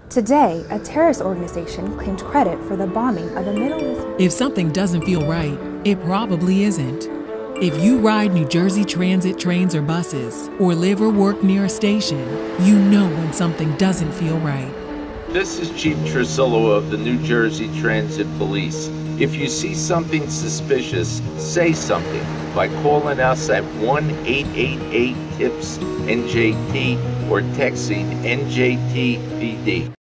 Today, a terrorist organization claimed credit for the bombing of a Middle East. If something doesn't feel right, it probably isn't. If you ride New Jersey Transit trains or buses, or live or work near a station, you know when something doesn't feel right. This is Chief Trusillo of the New Jersey Transit Police. If you see something suspicious, say something by calling us at 1-888-TIPS-NJT or texting NJTPD.